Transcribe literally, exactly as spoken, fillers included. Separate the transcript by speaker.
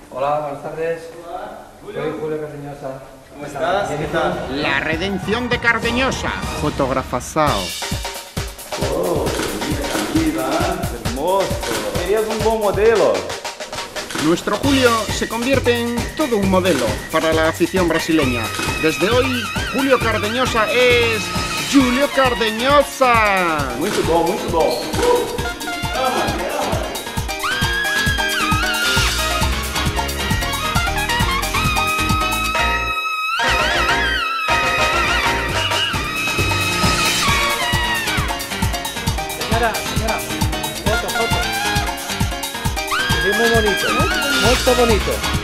Speaker 1: Hola, buenas tardes. Hola. Soy Julio Cardeñosa.
Speaker 2: ¿Cómo estás? ¿Qué tal?
Speaker 3: La redención de Cardeñosa. Fotografazao.
Speaker 2: Oh, mira, hermoso. Querías un buen modelo.
Speaker 3: Nuestro Julio se convierte en todo un modelo para la afición brasileña. Desde hoy, Julio Cardeñosa es Julio Cardeñosa.
Speaker 2: Muito bom, muito bom.
Speaker 1: Señora, señora, foto, foto. Es muy bonito, ¿no? Muy bonito.